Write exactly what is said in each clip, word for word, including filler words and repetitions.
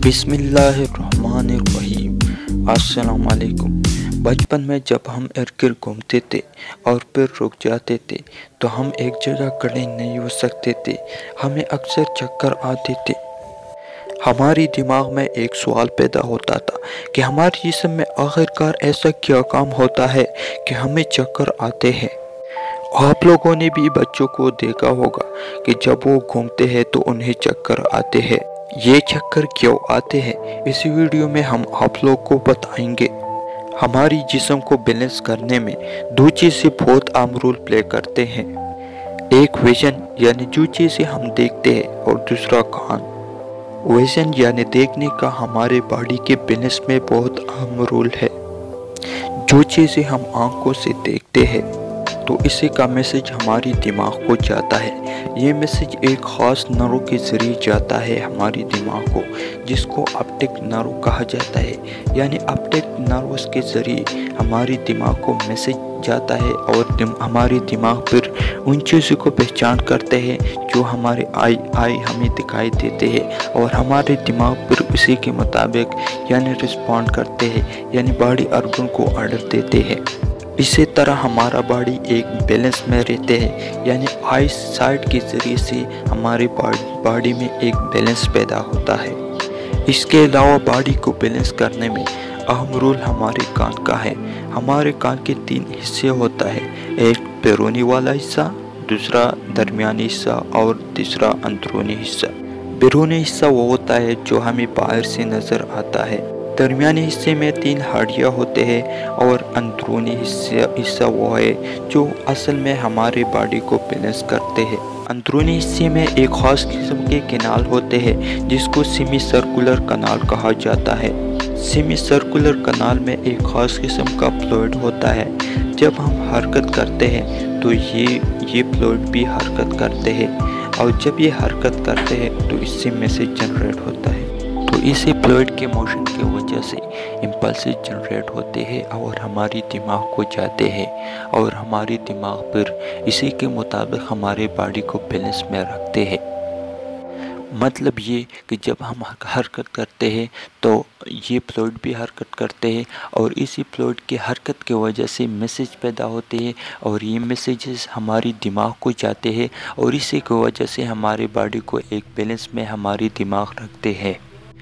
बिस्मिल्लाहिर्रहमानिर्रहीम। अस्सलाम वालेकुम। बचपन में जब हम इर्द-गिर्द घूमते थे और फिर रुक जाते थे तो हम एक जगह खड़े नहीं हो सकते थे, हमें अक्सर चक्कर आते थे। हमारे दिमाग में एक सवाल पैदा होता था कि हमारे जिस्म में आखिरकार ऐसा क्या काम होता है कि हमें चक्कर आते हैं। आप लोगों ने भी बच्चों को देखा होगा कि जब वो घूमते हैं तो उन्हें चक्कर आते हैं। ये चक्कर क्यों आते हैं, इस वीडियो में हम आप लोग को बताएंगे। हमारी जिस्म को बैलेंस करने में दो चीज़ें बहुत अहम रोल प्ले करते हैं। एक विजन यानी जो चीज़ें हम देखते हैं और दूसरा कान। विजन यानी देखने का हमारे बॉडी के बैलेंस में बहुत अहम रोल है। जो चीज़ें हम आंखों से देखते हैं तो इसी का मैसेज हमारी दिमाग को जाता है। ये मैसेज एक ख़ास नर्व के ज़रिए जाता है हमारी दिमाग को, जिसको ऑप्टिक नर्व कहा जाता है। यानी ऑप्टिक नर्व्स के ज़रिए हमारी दिमाग को मैसेज जाता है और दिम, हमारी दिमाग फिर उन चीज़ों को पहचान करते हैं जो हमारे आई आई हमें दिखाई देते हैं और हमारे दिमाग फिर उसी के मुताबिक यानी रिस्पॉन्ड करते हैं, यानी बॉडी ऑर्गन को ऑर्डर देते हैं। इसी तरह हमारा बॉडी एक बैलेंस में रहते हैं, यानी आई साइट के ज़रिए से हमारे बॉडी में एक बैलेंस पैदा होता है। इसके अलावा बॉडी को बैलेंस करने में अहम रोल हमारे कान का है। हमारे कान के तीन हिस्से होता है, एक बैरूनी वाला हिस्सा, दूसरा दरमियानी हिस्सा और तीसरा अंदरूनी हिस्सा। बैरूनी हिस्सा वो होता है जो हमें बाहर से नज़र आता है। दरमियानी हिस्से में तीन हड्डियाँ होते हैं और अंदरूनी हिस्सा हिस्सा वो है जो असल में हमारे बॉडी को बैलेंस करते हैं। अंदरूनी हिस्से में एक ख़ास किस्म के कैनाल होते हैं जिसको सेमी सर्कुलर कैनाल कहा जाता है। सेमी सर्कुलर कैनाल में एक ख़ास किस्म का फ्लूइड होता है। जब हम हरकत करते हैं तो ये ये फ्लूइड भी हरकत करते हैं और जब ये हरकत करते हैं तो इससे मैसेज जनरेट होता है। तो इसी फ्लूइड के मोशन की वजह से इम्पल्सेस जनरेट होते हैं और हमारी दिमाग को जाते हैं और हमारी दिमाग फिर इसी के मुताबिक हमारे बॉडी को बैलेंस में रखते हैं। मतलब ये कि जब हम हरकत करते हैं तो ये फ्लूइड भी हरकत करते हैं और इसी फ्लूइड की हरकत की वजह से मैसेज पैदा होते हैं और ये मैसेजेस हमारी दिमाग को जाते हैं और इसी की वजह से हमारे बॉडी को एक बैलेंस में हमारी दिमाग रखते हैं।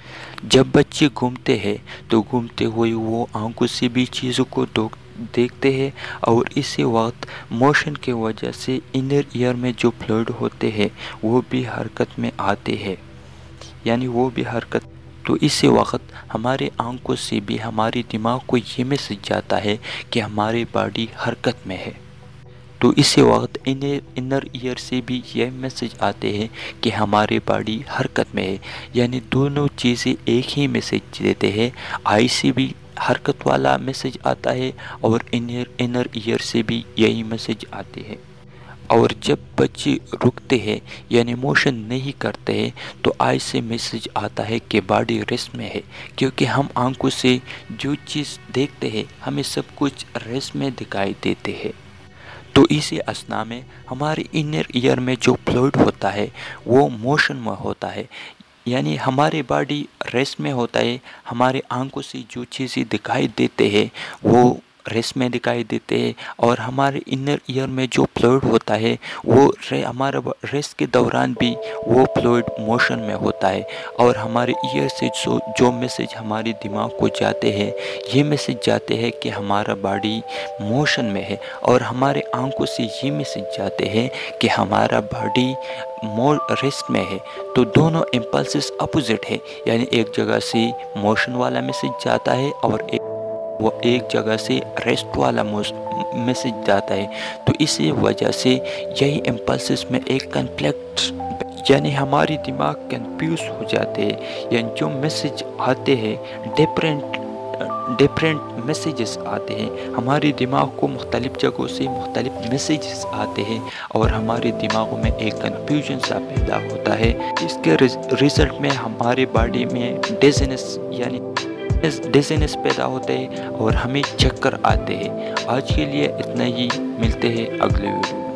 जब बच्चे घूमते हैं तो घूमते हुए वो आंखों से भी चीज़ों को देखते हैं और इसी वक्त मोशन के वजह से इनर ईयर में जो फ्लूइड होते हैं वो भी हरकत में आते हैं, यानी वो भी हरकत। तो इसी वक्त हमारे आंखों से भी हमारे दिमाग को ये मैसेज जाता है कि हमारी बॉडी हरकत में है। तो इसी वक्त इनर इनर ईयर से भी यह मैसेज आते हैं कि हमारी बॉडी हरकत में है, यानी दोनों चीज़ें एक ही मैसेज देते हैं। आई से भी हरकत वाला मैसेज आता है और इनर इनर ईयर से भी यही मैसेज आते हैं। और जब बच्चे रुकते हैं यानी मोशन नहीं करते हैं तो आई से मैसेज आता है कि बॉडी रेस्ट में है, क्योंकि हम आंखों से जो चीज़ देखते हैं हमें सब कुछ रेस्ट में दिखाई देते हैं। तो इसी असना में हमारे इनर ईयर में जो फ्लूइड होता है वो मोशन में होता है, यानी हमारी बॉडी रेस्ट में होता है। हमारे आंखों से जो चीज़ें दिखाई देते हैं वो रेस्ट में दिखाई देते हैं और हमारे इनर ईयर में जो फ्लूइड होता है वो रे, हमारा रेस्ट के दौरान भी वो फ्लूइड मोशन में होता है और हमारे ईयर से जो जो मैसेज हमारे दिमाग को जाते हैं ये मैसेज जाते हैं कि हमारा बॉडी मोशन में है और हमारे आंखों से ये मैसेज जाते हैं कि हमारा बॉडी मोर रेस्ट में है। तो दोनों इम्पल्सेस अपोजिट है, यानी एक जगह से मोशन वाला मैसेज जाता है और एक वो एक जगह से रेस्ट वाला मैसेज जाता है। तो इसी वजह से यही इम्पल्सेस में एक कन्फ्लिक्ट, यानी हमारी दिमाग कंफ्यूज हो जाते हैं, यानी जो मैसेज आते हैं डिफरेंट डिफरेंट मैसेजेस आते हैं। हमारे दिमाग को मुख्तलिफ जगहों से मुख्तलिफ मैसेजेस आते हैं और हमारे दिमागों में एक कन्फ्यूजन सा पैदा होता है। इसके रिजल्ट में हमारे बॉडी में डिजीनेस यानी डिजीनेस पैदा होते हैं और हमें चक्कर आते हैं। आज के लिए इतना ही, मिलते हैं अगले वीडियो।